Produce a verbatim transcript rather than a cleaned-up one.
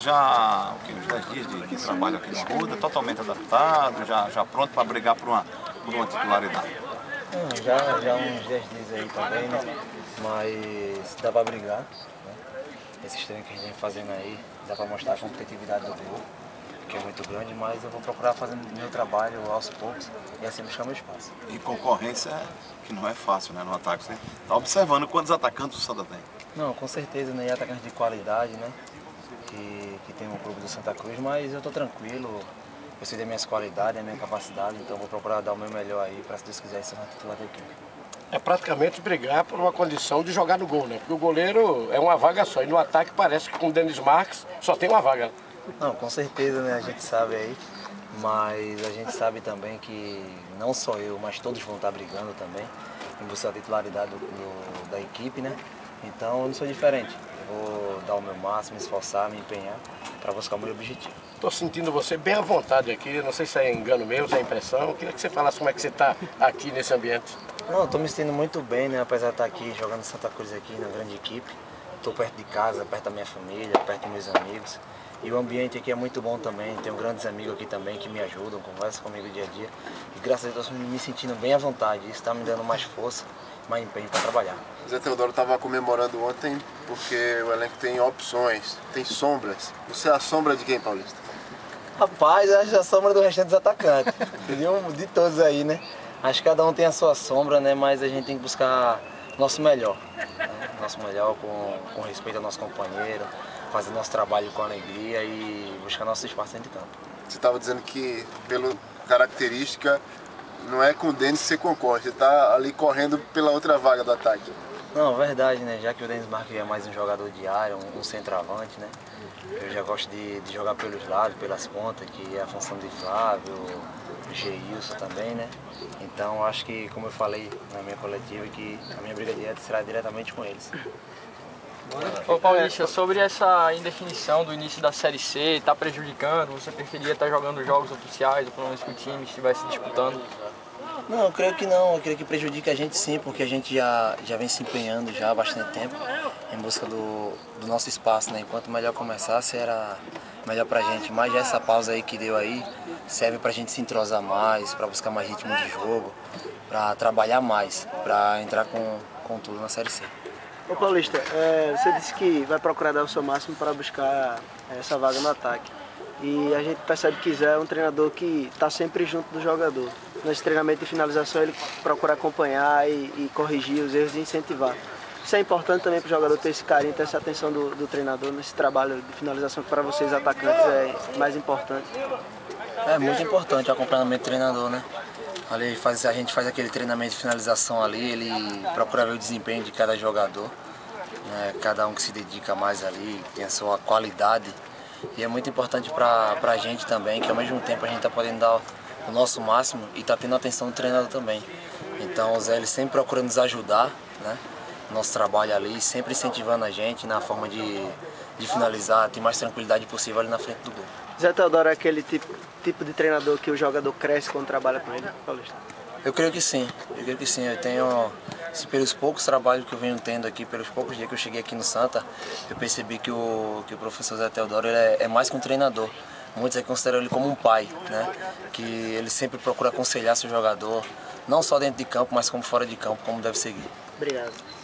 Já o que, uns dez dias de, de trabalho aqui no Arruda, totalmente adaptado, já, já pronto para brigar por uma, por uma titularidade. Não, já, já uns dez dias aí também, né? Mas dá para brigar, né? Esses treinos que a gente vem fazendo aí, dá para mostrar a competitividade do grupo, que é muito grande, mas eu vou procurar fazer meu trabalho aos poucos e assim buscar meu espaço. E concorrência que não é fácil, né, no ataque. Você está observando quantos atacantes o Santa tem. Não, com certeza, né? E atacantes de qualidade, né? Que, que tem um clube do Santa Cruz, mas eu tô tranquilo, eu sei das minhas qualidades, da minha capacidade, então vou procurar dar o meu melhor aí para, se Deus quiser, ser uma titular da equipe. É praticamente brigar por uma condição de jogar no gol, né? Porque o goleiro é uma vaga só, e no ataque parece que com o Denis Marques só tem uma vaga. Não, com certeza, né? A gente sabe aí, mas a gente sabe também que não só eu, mas todos vão estar brigando também em buscar a titularidade do, do, da equipe, né? Então eu não sou diferente. Eu vou dar o meu máximo, me esforçar, me empenhar para buscar o meu objetivo. Estou sentindo você bem à vontade aqui, não sei se é engano meu, se é impressão. Eu queria que você falasse como é que você está aqui nesse ambiente. Não, estou me sentindo muito bem, né? Apesar de estar aqui jogando Santa Cruz aqui na grande equipe. Estou perto de casa, perto da minha família, perto dos meus amigos. E o ambiente aqui é muito bom também, tenho grandes amigos aqui também que me ajudam, conversam comigo dia a dia. E graças a Deus estou me sentindo bem à vontade, isso está me dando mais força, mais empenho para trabalhar. O Zé Teodoro estava comemorando ontem porque o elenco tem opções, tem sombras. Você é a sombra de quem, Paulista? Rapaz, eu acho a sombra do restante dos atacantes, de, de todos aí, né? Acho que cada um tem a sua sombra, né? Mas a gente tem que buscar nosso melhor, né? Nosso melhor com, com respeito ao nosso companheiro, fazer nosso trabalho com alegria e buscar nosso espaço dentro de campo. Você estava dizendo que, pela característica, não é com o Denis que você concorre, você está ali correndo pela outra vaga do ataque. Não, verdade, né? Já que o Denis Marques é mais um jogador de área, um, um centroavante, né? Eu já gosto de, de jogar pelos lados, pelas pontas, que é a função de Flávio, Geilson também, né? Então acho que, como eu falei na minha coletiva, que a minha briga direta será diretamente com eles. Ô Paulista, sobre essa indefinição do início da Série C, está prejudicando? Você preferia estar jogando jogos oficiais, ou pelo menos que o time estivesse disputando? Não, eu creio que não, eu creio que prejudica a gente sim, porque a gente já, já vem se empenhando já há bastante tempo em busca do, do nosso espaço, né? Enquanto melhor começasse era melhor pra gente, mas já essa pausa aí que deu aí serve pra gente se entrosar mais, pra buscar mais ritmo de jogo, pra trabalhar mais, pra entrar com, com tudo na Série C. Ô Paulista, é, você disse que vai procurar dar o seu máximo para buscar essa vaga no ataque. E a gente percebe que Zé é um treinador que está sempre junto do jogador. Nesse treinamento de finalização ele procura acompanhar e, e corrigir os erros e incentivar. Isso é importante também para o jogador ter esse carinho, ter essa atenção do, do treinador nesse trabalho de finalização que para vocês atacantes é mais importante. É muito importante o acompanhamento do treinador, né? Ali faz, a gente faz aquele treinamento de finalização ali, ele procura ver o desempenho de cada jogador, né? Cada um que se dedica mais ali, tem a sua qualidade. E é muito importante para a gente também, que ao mesmo tempo a gente está podendo dar o nosso máximo e está tendo a atenção do treinador também. Então o Zé ele sempre procura nos ajudar, né? Nosso trabalho ali, sempre incentivando a gente na forma de, de finalizar, ter mais tranquilidade possível ali na frente do gol. Zé Teodoro é aquele tipo, tipo de treinador que o jogador cresce quando trabalha com ele, Paulista? Eu creio que sim, eu creio que sim. Eu tenho, assim, pelos poucos trabalhos que eu venho tendo aqui, pelos poucos dias que eu cheguei aqui no Santa, eu percebi que o, que o professor Zé Teodoro ele é, é mais que um treinador. Muitos consideram ele como um pai, né? Que ele sempre procura aconselhar seu jogador, não só dentro de campo, mas como fora de campo, como deve seguir. Obrigado.